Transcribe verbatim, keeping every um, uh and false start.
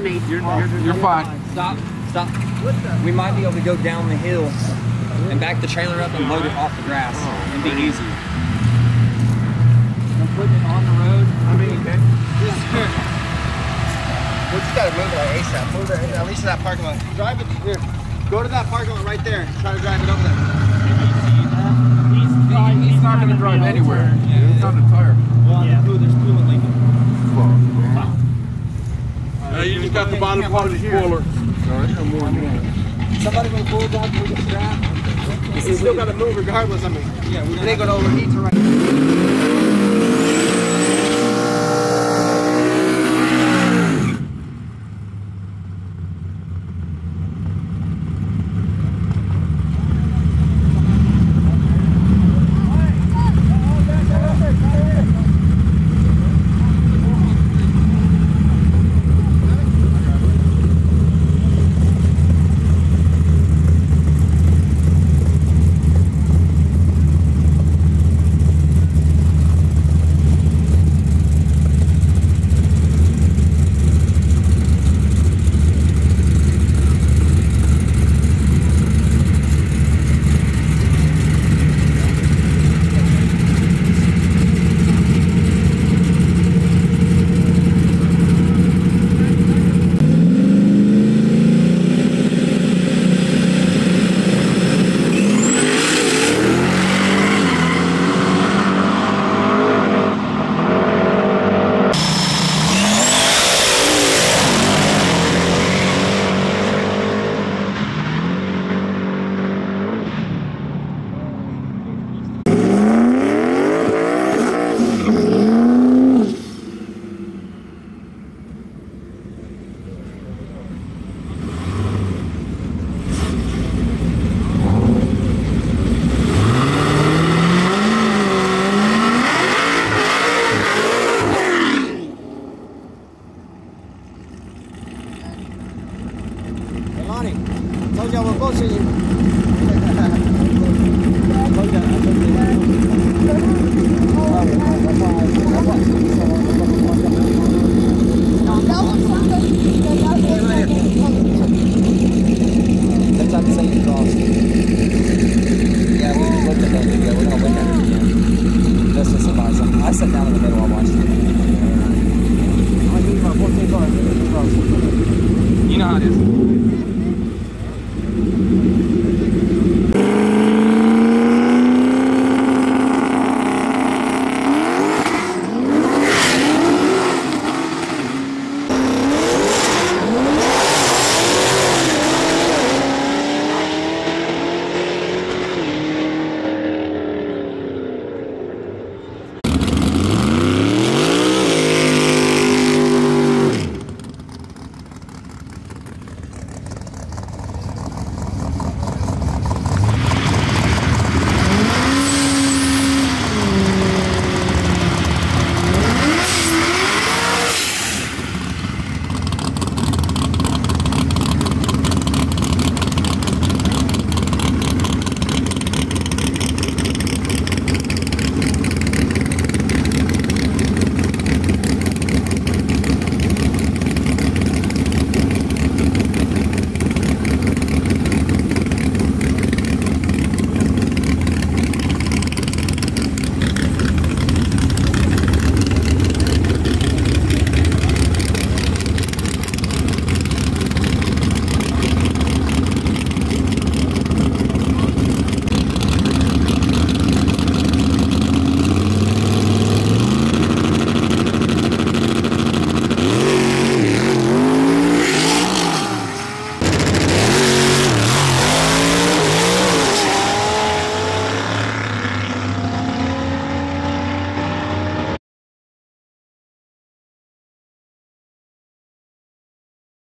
me. You're, you're, you're fine. Stop, stop. We might be able to go down the hill and back the trailer up and load it off the grass and be easy. I'm putting it on the road. I mean, okay. We just gotta move it like ASAP. Move it at least to that parking lot. Drive it here. Go to that parking lot right there. Try to drive it over there. He's, he's, he's not going to drive anywhere. Yeah. It's on the tire. Well, yeah. The there's fluid leaking. Wow. Uh, you just got the bottom part of the spoiler. Somebody will pull down through the strap. You still got to move regardless. I mean, yeah, we ain't going to overheat to right. Told y'all we're bullshitting you. Let's not say you crossed. Yeah, we looked at that video. We're gonna look at it again. Just to survive something. I sat down in the middle while watching it. I think about fourteen cars. You know how it is.